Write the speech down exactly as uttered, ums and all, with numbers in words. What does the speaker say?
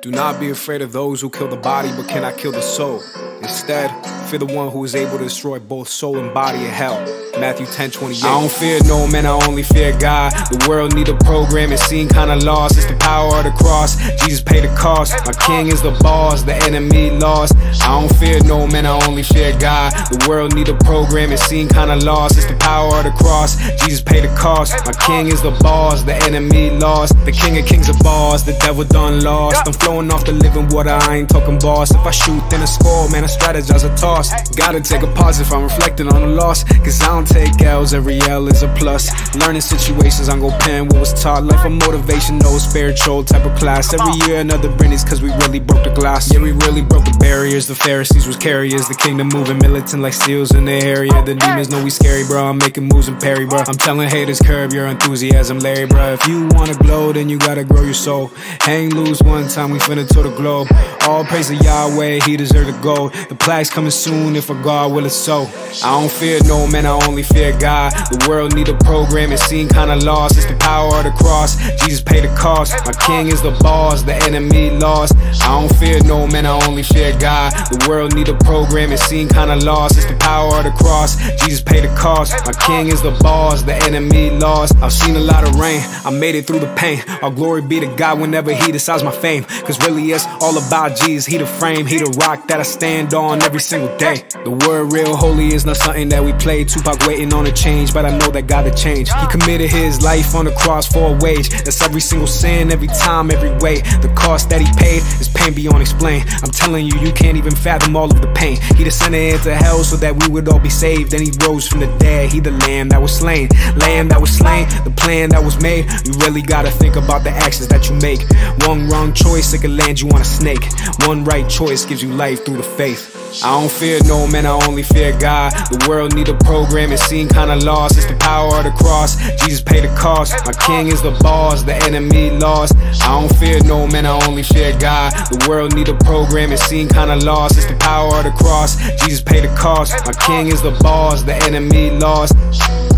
Do not be afraid of those who kill the body but cannot kill the soul. Instead, fear the one who is able to destroy both soul and body in hell. Matthew ten twenty-eight. I don't fear no man, I only fear God. The world need a program, it seem kinda lost. It's the power of the cross, Jesus paid the cost. My king is the boss, the enemy lost. I don't fear no man, I only fear God. The world need a program, it seem kinda lost. It's the power of the cross, Jesus paid the cost. My king is the boss, the enemy lost. The king of kings of bars, the devil done lost. I'm flowing off the living water, I ain't talking boss. If I shoot then I score, man I strategize a toss. Gotta take a pause if I'm reflecting on the loss, cause I don't take L's, every L is a plus. Learning situations, I'm gon' pen what was taught. Life of motivation, no spiritual type of class. Every year another Britney's cause we really broke the glass. Yeah, we really broke the barriers. The Pharisees was carriers, the kingdom moving militant like seals in the area. The demons know we scary, bro. I'm making moves and parry, bro. I'm telling haters curb your enthusiasm, Larry, bro. If you wanna glow, then you gotta grow your soul. Hang loose one time, we finna to the globe. All praise to Yahweh, he deserve the gold. The plague's coming soon, if a God will it so. I don't fear no man, I only fear God. The world need a program, it seem kinda lost. It's the power of the cross, Jesus paid the cost. My king is the boss, the enemy lost. I don't fear no man, I only fear God. The world need a program, it seem kinda lost. It's the power of the cross, Jesus paid the cost. My king is the boss, the enemy lost. I've seen a lot of rain, I made it through the pain. All glory be to God whenever he decides my fame. Cause really it's all about Jesus, he the frame, he the rock that I stand on every single day. The word real holy is not something that we play. Tupac waiting on a change, but I know that God to change. He committed his life on the cross for a wage. That's every single sin, every time, every way. The cost that he paid is pain beyond explain. I'm telling you, you can't even fathom all of the pain. He descended into hell so that we would all be saved. Then he rose from the dead, he the lamb that was slain. Lamb that was slain, the plan that was made. You really gotta think about the actions that you make. One wrong choice, it could land you on a snake. One right choice gives you life through the faith. I don't fear no man, I only fear God. The world need a program, it seem kinda lost. It's the power of the cross, Jesus paid the cost. My king is the boss, the enemy lost. I don't fear no man, I only fear God. The world need a program, it seem kinda lost. It's the power of the cross, Jesus paid the cost. My king is the boss, the enemy lost.